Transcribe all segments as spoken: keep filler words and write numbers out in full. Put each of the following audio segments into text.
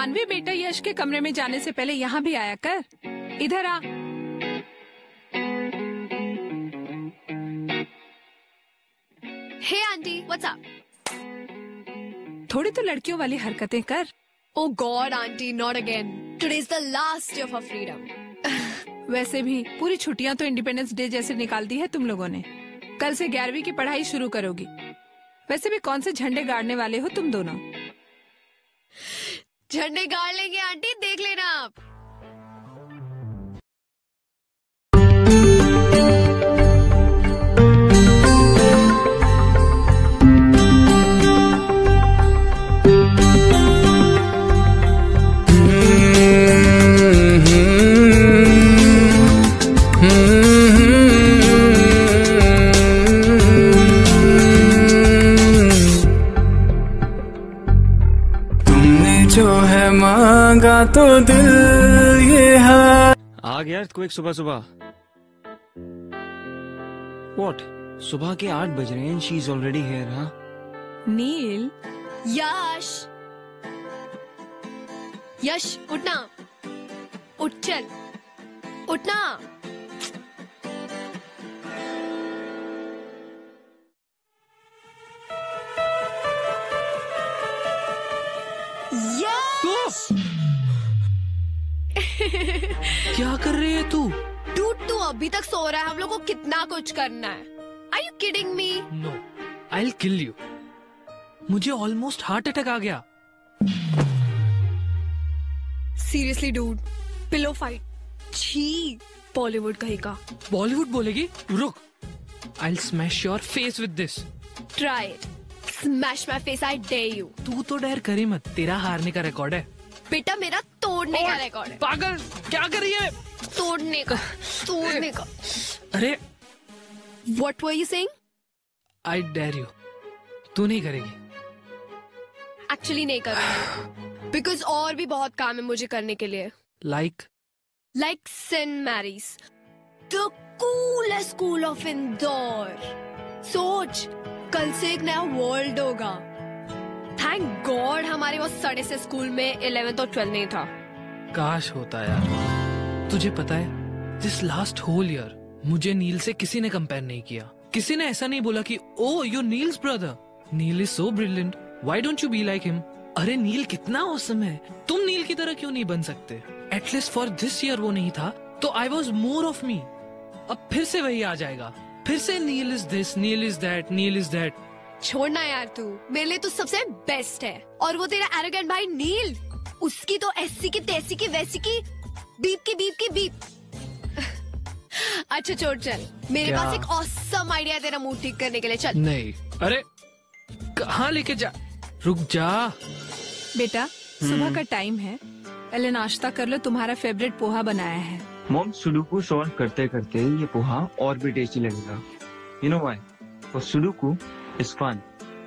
मानवी बेटा, यश के कमरे में जाने से पहले यहाँ भी आया कर। इधर आ। Hey auntie, what's up? थोड़ी तो लड़कियों वाली हरकतें कर। Oh God, auntie, not again. Today is the last day of our freedom. वैसे भी पूरी छुट्टियां तो इंडिपेंडेंस डे जैसे निकाल दी है तुम लोगों ने। कल से ग्यारहवीं की पढ़ाई शुरू करोगी। वैसे भी कौन से झंडे गाड़ने वाले हो तुम दोनों? झंडे गाड़ लेंगे आंटी, देख लेना आप। तो दिल ये है। आ गया तू एक सुबह सुबह। What? सुबह के आठ बज रहे हैं। She is already here, हाँ? नील। यश, यश उठना, उठ चल, उठना। यश! क्या कर रही है तू? डूड, तू अभी तक सो रहा है। हम लोग को कितना कुछ करना है। Are you kidding me? No, I'll kill you. मुझे ऑलमोस्ट हार्ट अटैक आ गया। Seriously, dude, pillow fight. छी, बॉलीवुड कहीं का। बॉलीवुड बोलेगी? रुक, I'll smash your face with this. Try it. Smash my face, I dare you. तू तो डर करी मत, तेरा हारने का रिकॉर्ड है। बेटा, मेरा तोड़ने का रिकॉर्ड है। पागल, क्या कर रही है? तोड़ने का, तोड़ने का। अरे, What were you saying? I dare you. तू नहीं करेगी। Actually नहीं करूँगी। Because और भी बहुत काम है मुझे करने के लिए। Like? Like Saint Mary's, the coolest school of Indore. सोच, कल से एक नया वर्ल्ड होगा। थैंक गॉड हमारे वो सड़े से स्कूल में इलेवेंथ और ट्वेल्थ नहीं था। काश होता यार। तुझे पता है, दिस लास्ट होल ईयर मुझे नील से किसी ने कंपेयर नहीं किया। किसी ने ऐसा नहीं बोला कि oh you Neel's brother, Neel is so brilliant, why don't you be like him. अरे नील कितना ऑसम है, तुम नील की तरह क्यों नहीं बन सकते? एटलीस्ट फॉर दिस ईयर वो नहीं था तो I was more of me. अब फिर से वही आ जाएगा, फिर से Neel is this, Neel is that, Neel is that. छोड़ना यार, तू मेरे लिए तो सबसे बेस्ट है। और वो तेरा एरोगेंट भाई नील, उसकी तो ऐसी की तैसी की वैसी की बीप की बीप की बीप। अच्छा छोड़, चल मेरे क्या? पास एक ऑसम आइडिया है तेरा मूड ठीक करने के लिए। चल। नहीं, अरे कहाँ लेके जा? रुक जा बेटा, सुबह का टाइम है, पहले नाश्ता कर लो। तुम्हारा फेवरेट पोहा बनाया है। मॉम, सुडोकू सॉल्व करते करते ये पोहा और भी टेस्टी लगेगा। You know why? For sudoku is fun.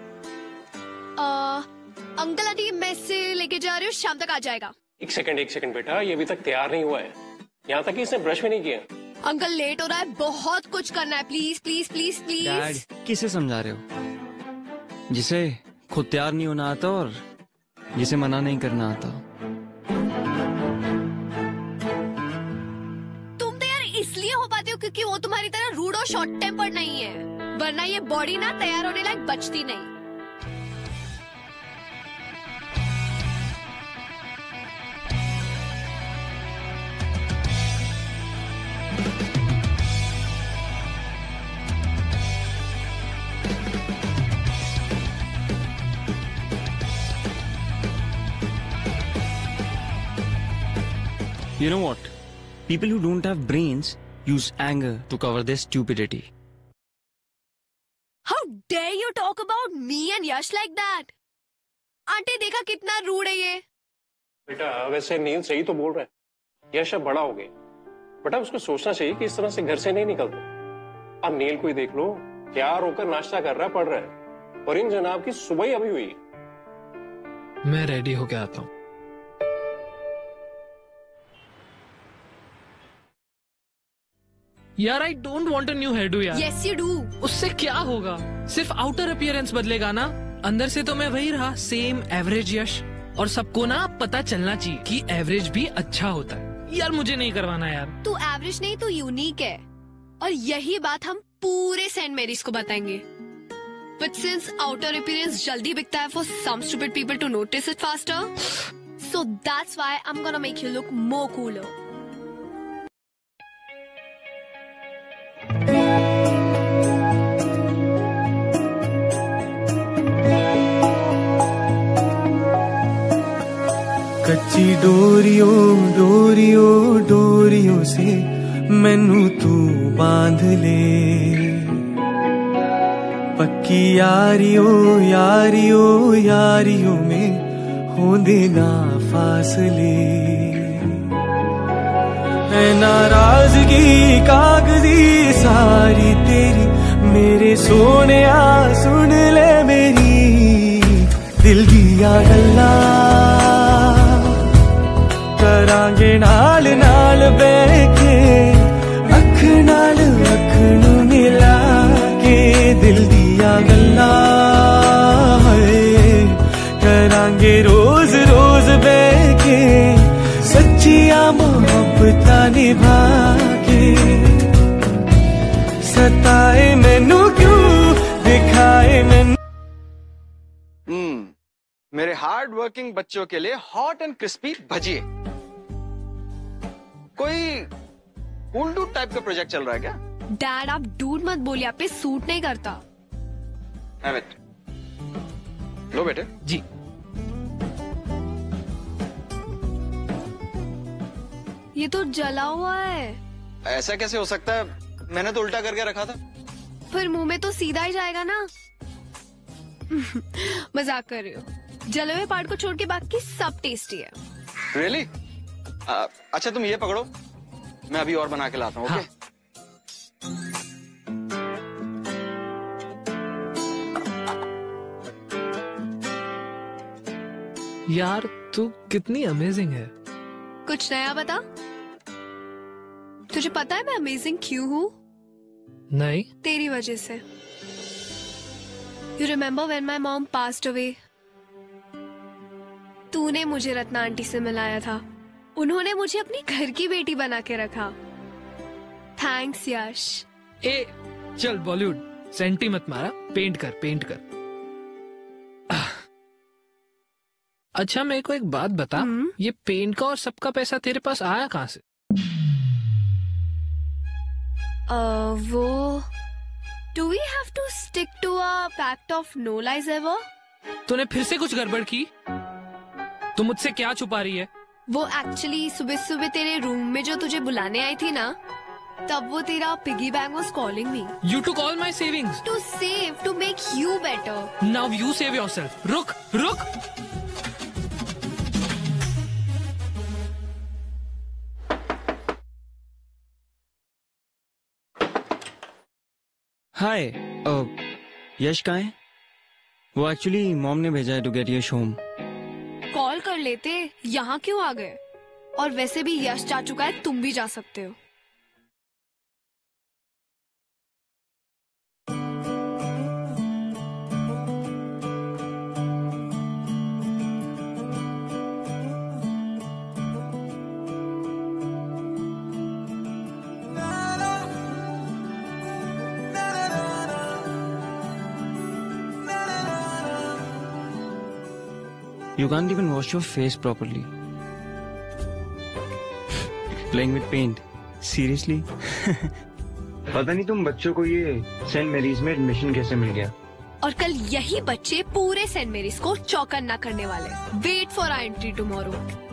Uncle auntie मैसे लेके जा रहे हो, शाम तक आ जाएगा। एक सेकंड एक सेकंड बेटा, ये अभी तक तैयार नहीं हुआ है। यहाँ तक कि इसने ब्रश भी नहीं किया। अंकल लेट हो रहा है, बहुत कुछ करना है। Please please please please. Dad, किसे समझा रहे हो? जिसे खुद तैयार नहीं होना आता और जिसे मना नहीं करना आता। तुम तो यार इसलिए हो पाते हो क्योंकि वो तुम्हारी तरह रूड और शॉर्ट टेम्पर्ड नहीं है, वरना ये बॉडी ना तैयार होने लायक बचती नहीं। You know what? People who don't have brains use anger to cover their stupidity. How dare you talk about me and Yash like that? Auntie देखा कितना रूड है ये। बेटा वैसे नील सही तो बोल रहा है। यश अब बड़ा हो गया, बेटा उसको सोचना चाहिए कि इस तरह से घर से नहीं निकलते। अब नील को ही देख लो, तैयार होकर नाश्ता कर रहा है, पढ़ रहा है, और इन जनाब की सुबह ही अभी हुई है। मैं रेडी होके आता हूँ। यार I don't want a new hairdo यार। Yes you do. उससे क्या होगा? सिर्फ आउटर अपीयरेंस बदलेगा ना, अंदर से तो मैं वही रहा, सेम एवरेज यश। और सबको ना पता चलना चाहिए कि एवरेज भी अच्छा होता है। यार मुझे नहीं करवाना यार। तू एवरेज नहीं, तू यूनिक है, और यही बात हम पूरे सेंट मैरीज को बताएंगे। But since outer appearance जल्दी बिकता है for some stupid people to notice it faster, so that's why I'm gonna make you look more cooler. कच्ची डोरियों डोरियों डोरियों से मैनू तू बांध ले, पक्की यारियों यारियों यारियों में हो देना फासले। है नाराजगी कागजी सारी तेरी, मेरे सोने आ सुन ले मेरी दिल दिया गल्ला, करांगे नाल नाल बैठे अख नाल अख नू मिला के दिल दिया गल्ला, करांगे रोज रोज बैठे सच्चिया मोहब्बत निभा के। सताए मैनू क्यों दिखाए मैनू। हम्म मेरे हार्ड वर्किंग बच्चों के लिए हॉट एंड क्रिस्पी भजिए। कोई कूल डूड टाइप का प्रोजेक्ट चल रहा है क्या? डैड आप डूड मत बोलिए, आप पे सूट नहीं करता। Have it. लो बेटे। जी। ये तो जला हुआ है। ऐसा कैसे हो सकता है? मैंने तो उल्टा करके रखा था। फिर मुंह में तो सीधा ही जाएगा ना। मजाक कर रही हो। जले हुए पार्ट को छोड़ के बाकी सब टेस्टी है। Really? आ, अच्छा तुम ये पकड़ो, मैं अभी और बना के लाता हूँ। हाँ। ओके? यार तू कितनी अमेजिंग है। कुछ नया बता। तुझे पता है मैं अमेजिंग क्यों हूँ? नहीं। तेरी वजह से। You remember when my mom passed away? तूने मुझे रत्ना आंटी से मिलाया था। उन्होंने मुझे अपनी घर की बेटी बना के रखा। थैंक्स यश। ए चल बॉलीवुड सेंटी मत मारा, पेंट कर पेंट कर। अच्छा मेरे को एक बात बता, हम्म? ये पेंट का और सबका पैसा तेरे पास आया कहाँ से? uh, वो do we have to stick to a pact of no lies ever? तूने फिर से कुछ गड़बड़ की? तू मुझसे क्या छुपा रही है? वो एक्चुअली सुबह सुबह तेरे रूम में जो तुझे बुलाने आई थी ना, तब वो तेरा piggy bank was calling me You took all my savings to save, to make you better. now you save yourself। रुक रुक। हाय, यश कहाँ है? वो एक्चुअली मॉम ने भेजा है to get Yash home. Call कर लेते, यहाँ क्यों आ गए? और वैसे भी यश जा चुका है, तुम भी जा सकते हो। You can't even wash your face properly. Playing with paint. Seriously? पता नहीं तुम बच्चों को ये सेंट मैरीज में एडमिशन कैसे मिल गया। और कल यही बच्चे पूरे सेंट मैरीज को चौकन्ना करने वाले। Wait for our entry tomorrow.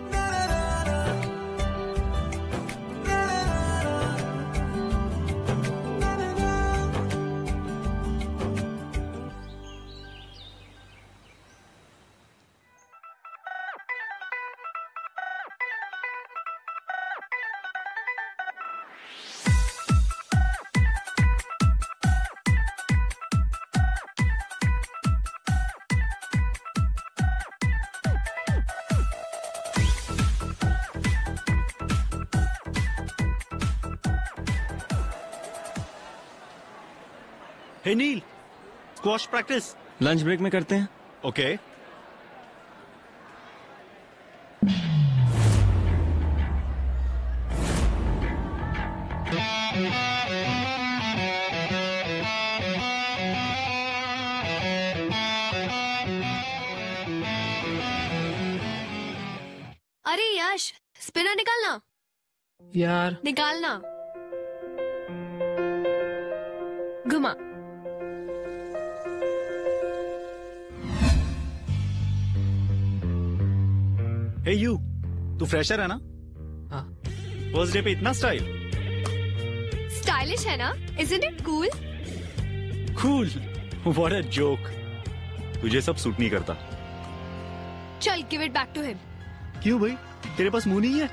Hey Neel, squash practice lunch break में करते हैं। ओके। अरे यश, स्पिनर निकालना। यार निकालना। घुमा। हे यू, तू फ्रेशर है ना? हाँ। फर्स्ट डे पे इतना स्टाइल। स्टाइलिश है ना? Isn't it cool? Cool. What a joke. तुझे सब सूट नहीं करता। चल, give it back to him. क्यों भाई, तेरे पास मुंह नहीं है?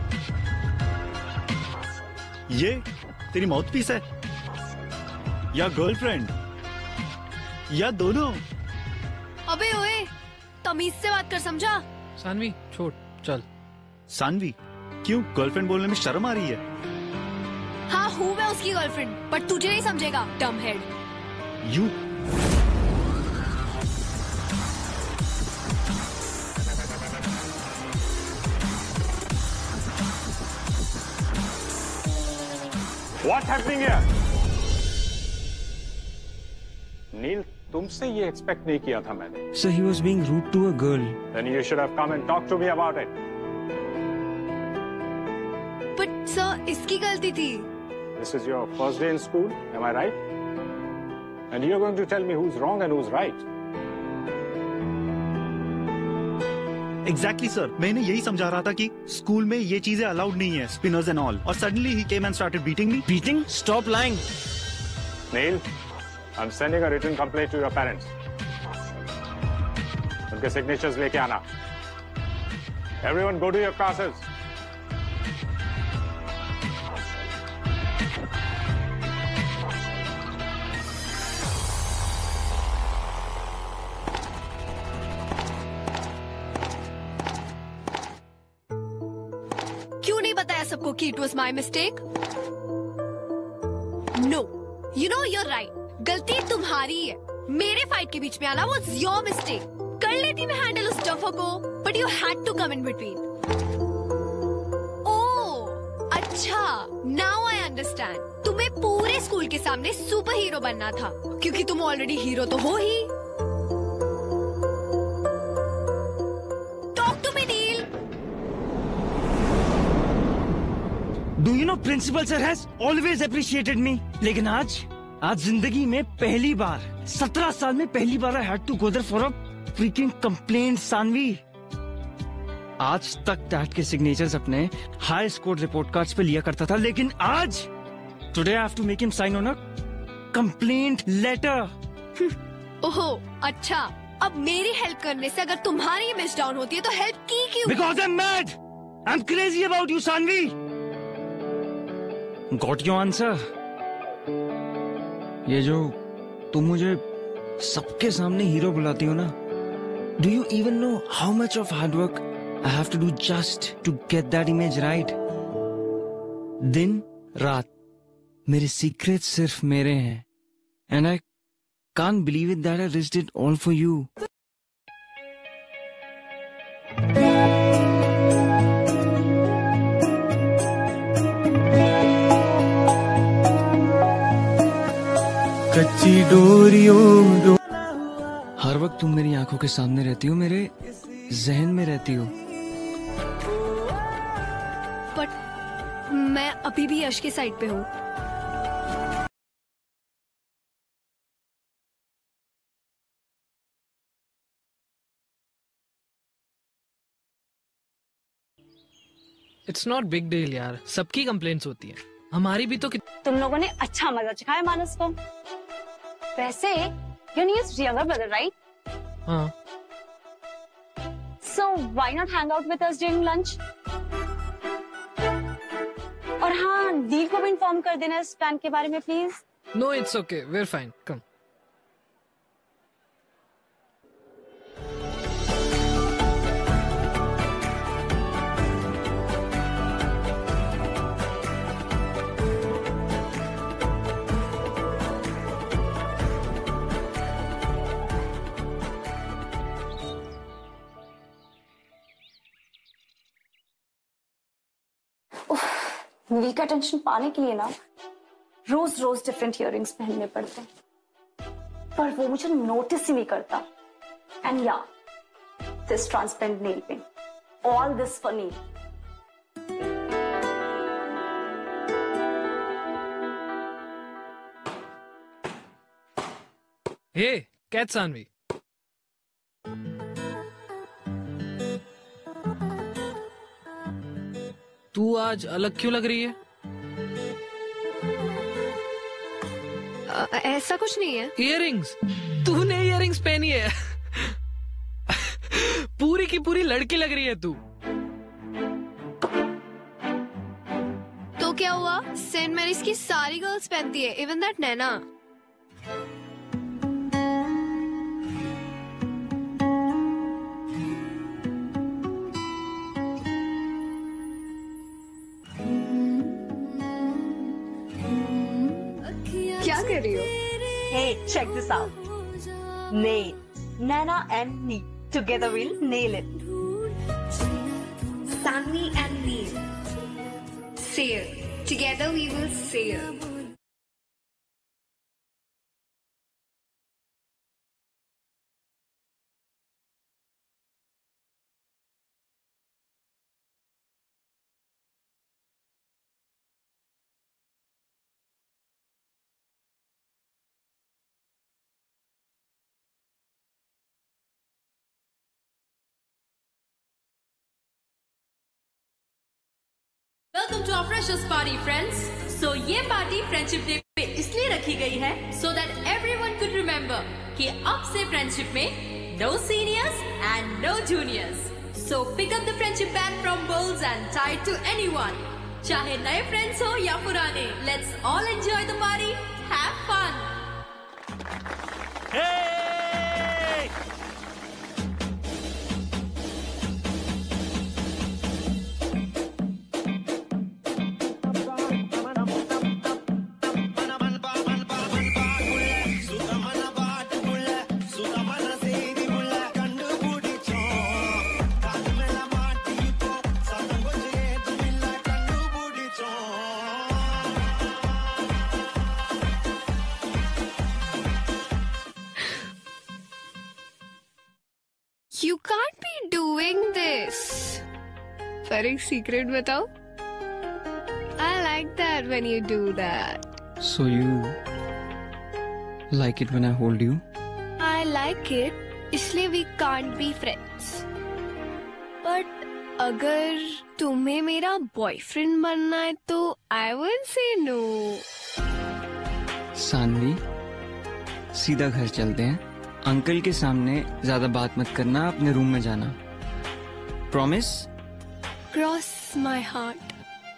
ये तेरी माउथ पीस है या गर्लफ्रेंड या दोनों? अबे ओए, तमीज से बात कर, समझा? सानवी छोड़, चल। सानवी, क्यों गर्लफ्रेंड बोलने में शर्म आ रही है? हाँ, हूँ मैं उसकी गर्लफ्रेंड, पर तुझे नहीं समझेगा, dumb head. You What's happening here? Neel, तुमसे ये एक्सपेक्ट नहीं किया था मैंने। Sir, he was being rude to a girl. Then you should have come and talked to me about it. But sir, इसकी गलती थी। This is your first day in school, am I right? And you're going to tell me who's wrong and who's right. Exactly sir, मैंने यही समझा रहा था कि school में ये चीजें अलाउड नहीं है, स्पिनर्स एंड ऑल, और सडनली ही came and started beating me. Beating? Stop lying. Neil, I'm sending a written complaint to your parents. उनके signatures लेके आना। Everyone go to your classes. क्यों नहीं बताया सबको कि it was my mistake? No, you know you're right, गलती तुम्हारी है। मेरे फाइट के बीच में आना वॉज योर मिस्टेक। कर लेती मैं हैंडल उस डफर को, but you had to come in between. Oh अच्छा, नाउ आई अंडरस्टैंड। तुम्हें पूरे स्कूल के सामने सुपर हीरो बनना था, क्योंकि तुम ऑलरेडी हीरो तो हो ही। Talk to me Neel. Do you know principal sir has always appreciated me? लेकिन आज आज जिंदगी में पहली बार, सत्रह साल में पहली बार I had to go there for a freaking complaint, Saanvi. आज तक डैड के सिग्नेचर्स अपने हाई स्कोर रिपोर्ट कार्ड्स पे लिया करता था, लेकिन आज today I have to make him sign on a complaint letter. ओहो अच्छा, अब मेरी हेल्प करने से अगर तुम्हारी इमेज डाउन होती है तो हेल्प की क्यों? Because I'm mad. I'm crazy about you, Saanvi. Got your answer? ये जो तुम मुझे सबके सामने हीरो बुलाती हो ना, Do you even know how much of hard work I have to do just to get that image right? दिन रात मेरे सीक्रेट्स सिर्फ मेरे हैं, and I can't believe it that I risked it all for you. कच्ची डोरियों dough... हर वक्त तुम मेरी आंखों के सामने रहती हो, मेरे जहन में रहती हो। बट मैं अभी भी यश के साइड पे हूँ। इट्स नॉट बिग डील यार, सबकी कंप्लेंट्स होती है, हमारी भी तो। तुम लोगों ने अच्छा मजा चखाया मानस को। वैसे your Neel's younger brother right? हाँ। So why not hang out with us during lunch? और हाँ, नील को भी इन्फॉर्म कर देना इस प्लान के बारे में please. No it's okay, we are fine, come. Neel का टेंशन पाने के लिए ना रोज रोज डिफरेंट इयररिंग्स पहनने पड़ते हैं, पर वो मुझे नोटिस ही नहीं करता। And yeah this transparent nail paint all this for Neil. Hey, catch Sanvi. तू आज अलग क्यों लग रही है? आ, ऐसा कुछ नहीं है। इयररिंग्स, तूने इयररिंग्स पहनी है। पूरी की पूरी लड़की लग रही है तू। तो क्या हुआ? सेंट मैरीज की सारी गर्ल्स पहनती है, इवन दैट नैना। क्या कर रही हो? Hey, check this out. Nail. Nana and Neil. Together we'll nail it. Sanvi and Neil. Sail. Together we will sail. Welcome to our freshers party friends. So ये party friendship day पे इसलिए रखी गई है so that everyone could remember कि अब से friendship में no seniors and no juniors. So pick up the friendship band from bowls and tie to anyone, चाहे नए फ्रेंड्स हो या पुराने। Let's all enjoy the party, have fun. You can't be doing this. पर एक secret बताओ? I like that when you do that. So you like it when I hold you? I like it, इसलिए we can't be friends. But अगर तुम्हें मेरा boyfriend बनना है तो I will say no. Saanvi, सीधा घर चलते हैं। अंकल के सामने ज्यादा बात मत करना, अपने रूम में जाना। Promise? Cross my heart.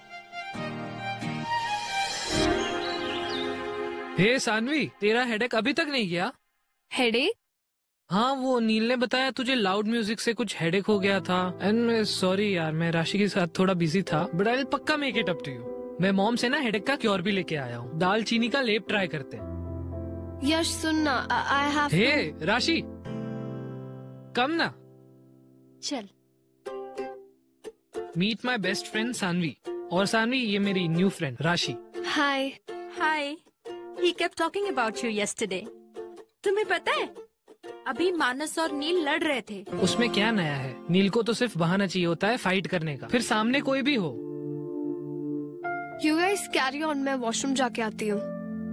Hey Saanvi, तेरा हेडेक अभी तक नहीं गया? हेडेक? हाँ, वो नील ने बताया तुझे लाउड म्यूजिक से कुछ हेडेक हो गया था। एंड सॉरी यार, मैं राशि के साथ थोड़ा बिजी था, बट आई विल पक्का make it up to you. मैं मॉम से ना हेडेक का क्योर भी लेके आया हूँ। दाल चीनी का लेप ट्राई करते हैं। यश सुनना, आई हैव हे राशि, कम ना। चल। Meet my best friend Saanvi. और सानवी, ये मेरी न्यू फ्रेंड राशि। हाय। हाय। He kept talking about you yesterday. तुम्हें पता है, अभी मानस और नील लड़ रहे थे। उसमें क्या नया है? नील को तो सिर्फ बहाना चाहिए होता है फाइट करने का, फिर सामने कोई भी हो। You guys carry on, मैं वॉशरूम जाके आती हूँ।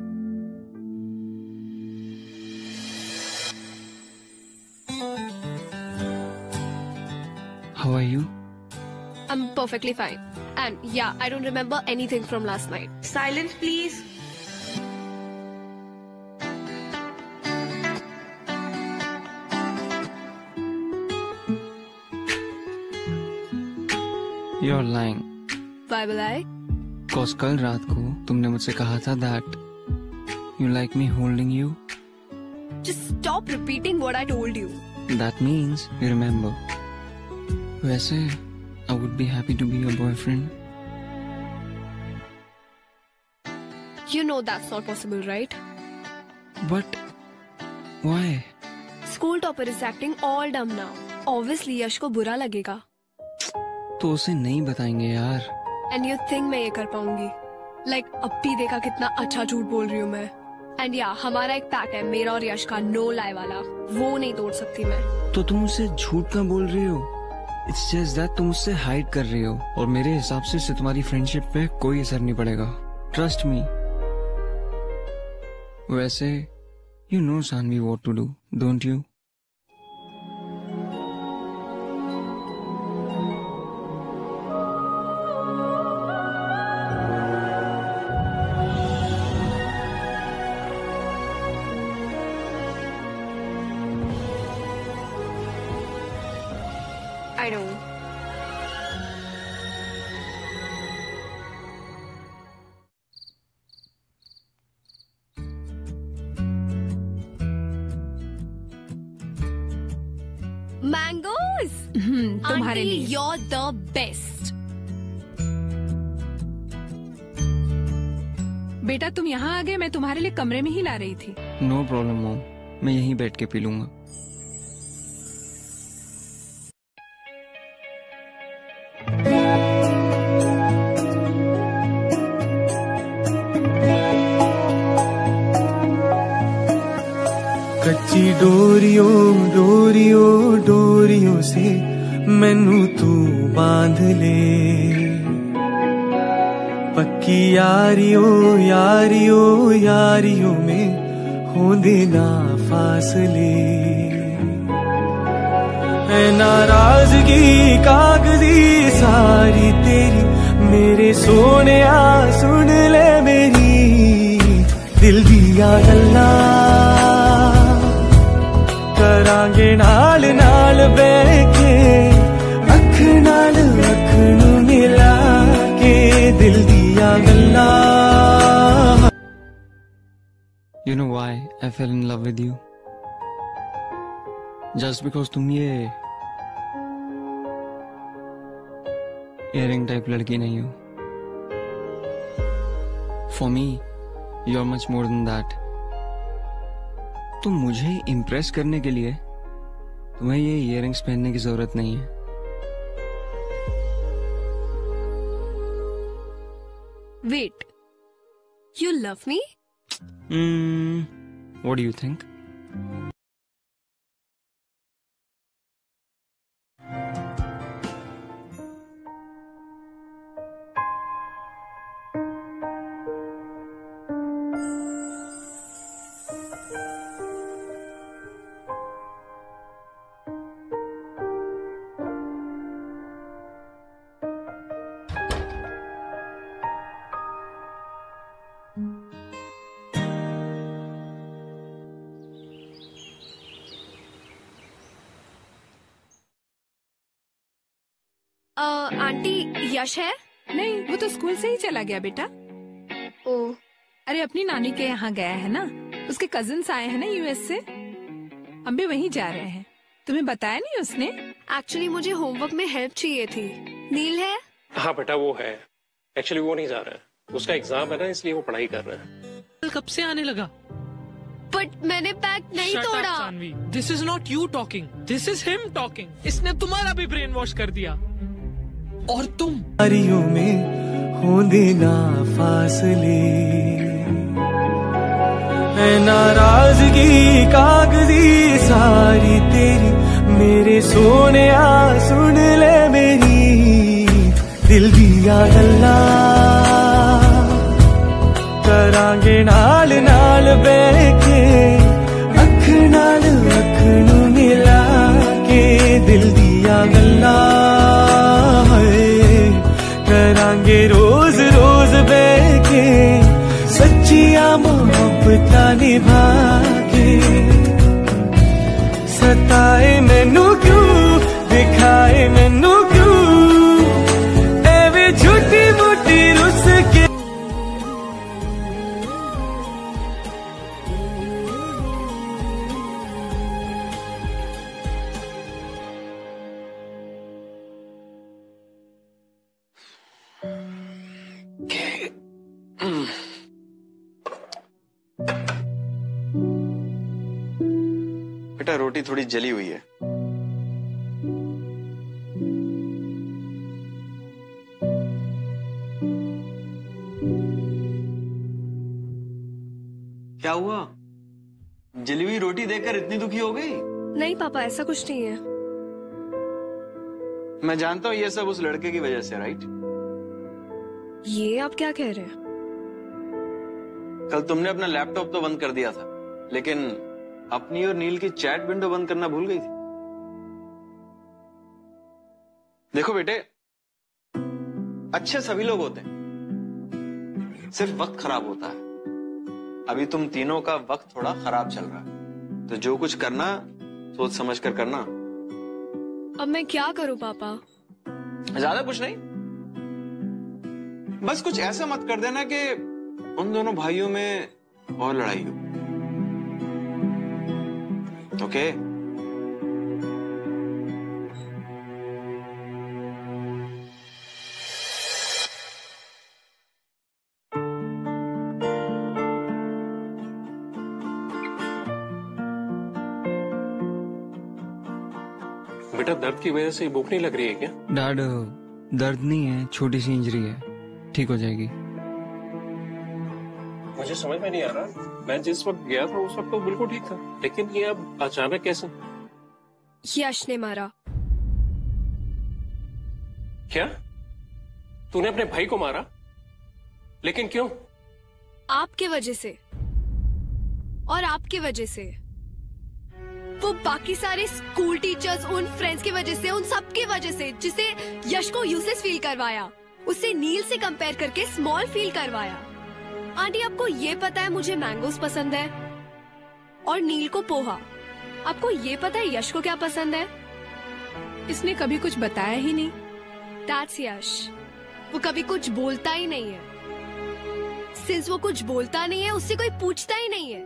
How are you? I'm perfectly fine. And yeah, I don't remember anything from last night. Silence, please. You're lying. Why will I? Cause कल रात को तुमने मुझसे कहा था that you like me holding you. Just stop repeating what I told you. That means you remember. वैसे I would be happy to be your boyfriend. You know that's not possible, right? But why? School topper is acting all dumb now. Obviously यश को बुरा लगेगा। तो उसे नहीं बताएंगे यार। And you think मैं ये कर पाऊंगी? Like अब भी देखा कितना अच्छा झूठ बोल रही हूँ मैं। And yeah, हमारा एक पैक्ट है, मेरा और यश का, नो लाई वाला, वो नहीं तोड़ सकती मैं। तो तुम उसे झूठ क्यों बोल रही हो? इट्स जस्ट दैट तुम मुझसे हाइड कर रही हो और मेरे हिसाब से इससे तुम्हारी फ्रेंडशिप पे कोई असर नहीं पड़ेगा। Trust me. वैसे you know Saanvi what to do, don't you? I don't. Mangoes! Hmm, तुम्हारे Auntie, लिए। you're the best. बेटा तुम यहाँ आ गए, मैं तुम्हारे लिए कमरे में ही ला रही थी। नो प्रॉब्लम मॉम, मैं यहीं बैठ के पी लूंगा। कच्ची डोरियों डोरियों डोरियों से मैनू तू बांध ले, पक्की यारियों यारियों यारियों में होंदे ना फासले। है नाराजगी कागजी सारी तेरी, मेरे सोने आ सुन ले मेरी दिल दिया गल्ला, करांगे नाल नाल बैके अख नाल अख नू मिला के दिल दिया गल्ला। You know why I fell in love with you? Just because तुम ये इयरिंग टाइप लड़की नहीं हो। For me, you are much more than that. तो मुझे इम्प्रेस करने के लिए तुम्हें ये इयरिंग्स पहनने की जरूरत नहीं है। Wait, you love me? Hmm, what do you think? Auntie Yash है? नहीं, वो तो स्कूल से ही चला गया बेटा। ओ, अरे अपनी नानी के यहाँ गया है ना, उसके कजिन्स आए हैं ना यूएस से, हम भी वहीं जा रहे हैं। तुम्हें बताया नहीं उसने? एक्चुअली मुझे होमवर्क में हेल्प चाहिए थी। नील है? हाँ बेटा वो है, एक्चुअली वो नहीं जा रहा है, उसका एग्जाम है ना इसलिए वो पढ़ाई कर रहा है। कब से आने लगा? बट मैंने पैक नहीं Shut up, तोड़ा। Saanvi. This is not you talking, this is him talking. इसने तुम्हारा भी ब्रेन वॉश कर दिया। और तुम यारियों में होंदे ना फासले, है नाराजगी कागजी सारी तेरी, मेरे सोने आ सुन ले मेरी दिल दिया गल्ला, करांगे नाल नाल बैके अख नाल अख नू मिला के दिल दिया गल्ला। करांगे रोज रोज बैके सच्चिया मोहब्बत निभा के, सताए मैनू क्यों दिखाए मैनू क्यों एवे झूठी मूठी रुस के। बेटा रोटी थोड़ी जली हुई है। क्या हुआ? जली हुई रोटी देखकर इतनी दुखी हो गई? नहीं पापा, ऐसा कुछ नहीं है। मैं जानता हूँ ये सब उस लड़के की वजह से, राइट? ये आप क्या कह रहे हैं? कल तुमने अपना लैपटॉप तो बंद कर दिया था, लेकिन अपनी और नील की चैट विंडो बंद करना भूल गई थी। देखो बेटे, अच्छे सभी लोग होते हैं, सिर्फ वक्त खराब होता है। अभी तुम तीनों का वक्त थोड़ा खराब चल रहा है, तो जो कुछ करना सोच समझ कर करना। अब मैं क्या करूं पापा? ज्यादा कुछ नहीं, बस कुछ ऐसा मत कर देना कि उन दोनों भाइयों में और लड़ाई हो। ओके? बेटा दर्द की वजह से भूख नहीं लग रही है क्या? डैड, दर्द नहीं है, छोटी सी इंजरी है, ठीक हो जाएगी। मुझे समझ में नहीं आ रहा, मैं जिस वक्त गया था उस वक्त तो बिल्कुल ठीक था, लेकिन ये अब अचानक कैसे? यश ने मारा। क्या? तूने अपने भाई को मारा? लेकिन क्यों? आपके वजह से, और आपकी वजह से, वो बाकी सारे स्कूल टीचर्स, उन फ्रेंड्स की वजह से, उन सब की वजह से, जिसे यश को यूजलेस फील करवाया, उसे नील से कंपेयर करके स्मॉल फील करवाया। आंटी, आपको ये पता है मुझे मैंगोस पसंद है और नील को पोहा। आपको ये पता है यश को क्या पसंद है? इसने कभी कुछ बताया ही नहीं। That's यश। वो कभी कुछ बोलता ही नहीं है। सिंस वो कुछ बोलता नहीं है, उससे कोई पूछता ही नहीं है।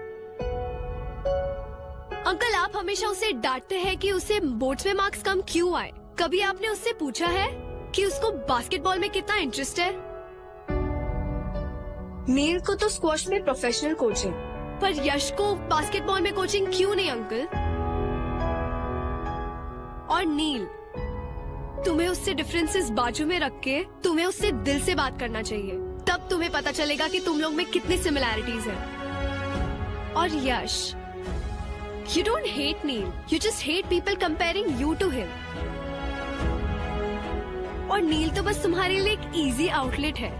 अंकल, आप हमेशा उसे डांटते हैं कि उसे बोर्ड्स में मार्क्स कम क्यों आए। कभी आपने उससे पूछा है कि उसको बास्केटबॉल में कितना इंटरेस्ट है? नील को तो स्क्वॉश में प्रोफेशनल कोचिंग, पर यश को बास्केटबॉल में कोचिंग क्यों नहीं अंकल? और नील, तुम्हें उससे डिफरेंसेस बाजू में रख के तुम्हें उससे दिल से बात करना चाहिए, तब तुम्हें पता चलेगा कि तुम लोग में कितनी सिमिलैरिटीज हैं। और यश, you don't hate Neil, you just hate people comparing you to him. और नील तो बस तुम्हारे लिए एक इजी आउटलेट है।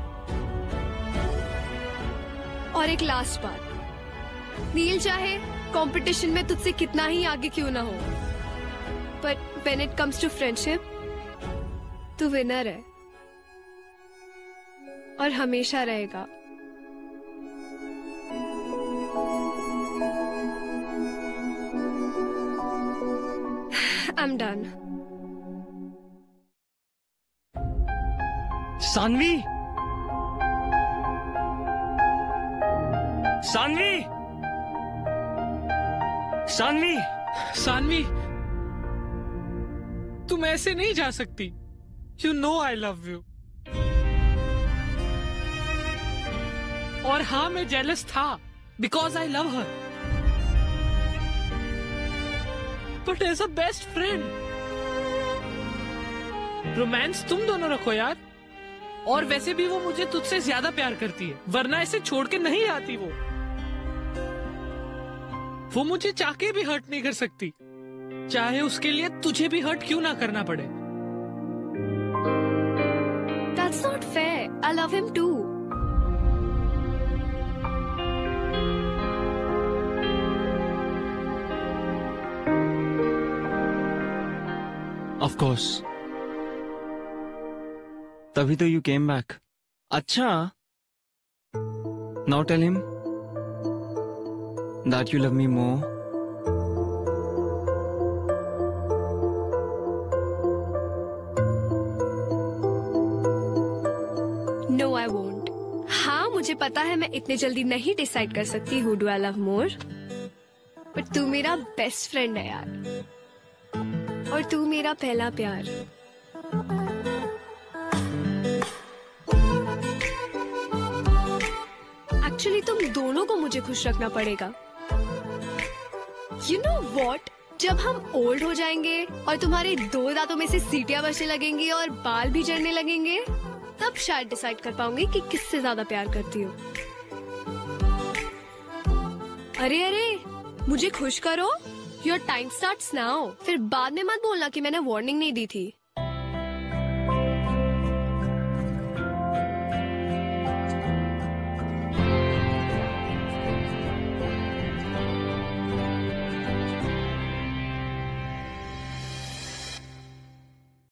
और एक लास्ट बात, नील चाहे कंपटीशन में तुझसे कितना ही आगे क्यों ना हो, but when it comes to friendship, तू विनर है और हमेशा रहेगा। I'm done. सानवी, सानवी, सानवी, सानवी, तुम ऐसे नहीं जा सकती। You know I love you. और हाँ, मैं जेलस था because I love her. But as a best friend, romance तुम दोनों रखो यार। और वैसे भी वो मुझे तुझसे ज्यादा प्यार करती है, वरना ऐसे छोड़ के नहीं आती। वो वो मुझे चाह के भी हर्ट नहीं कर सकती, चाहे उसके लिए तुझे भी हर्ट क्यों ना करना पड़े। That's not fair. I love him too. Of course. तभी तो you came back. अच्छा. Now tell him that you love me more. No, I won't. हाँ, मुझे पता है मैं इतने जल्दी नहीं डिसाइड कर सकती who do I love more. पर तू मेरा बेस्ट फ्रेंड है यार, और तू मेरा पहला प्यार। एक्चुअली तुम दोनों को मुझे खुश रखना पड़ेगा। You know what? जब हम ओल्ड हो जाएंगे और तुम्हारे दो दांतों में से सीटियां बचने लगेंगी और बाल भी झड़ने लगेंगे, तब शायद डिसाइड कर पाऊंगी कि किससे ज्यादा प्यार करती हो। अरे अरे, मुझे खुश करो। Your time starts now. फिर बाद में मत बोलना कि मैंने वार्निंग नहीं दी थी।